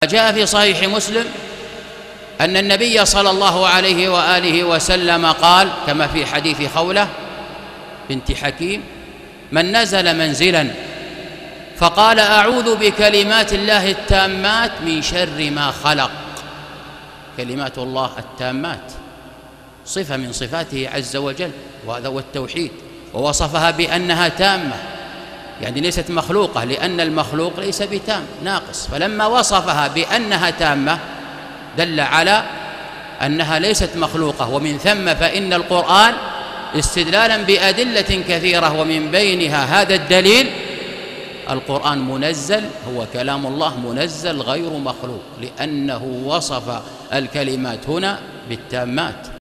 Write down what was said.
جاء في صحيح مسلم أن النبي صلى الله عليه وآله وسلم قال كما في حديث خولة بنت حكيم: من نزل منزلا فقال أعوذ بكلمات الله التامات من شر ما خلق. كلمات الله التامات صفة من صفاته عز وجل، وهذا هو التوحيد، ووصفها بأنها تامة، يعني ليست مخلوقة، لأن المخلوق ليس بتام، ناقص. فلما وصفها بأنها تامة دل على أنها ليست مخلوقة. ومن ثم فإن القرآن استدلالا بأدلة كثيرة ومن بينها هذا الدليل: القرآن منزل، هو كلام الله منزل غير مخلوق، لأنه وصف الكلمات هنا بالتامات.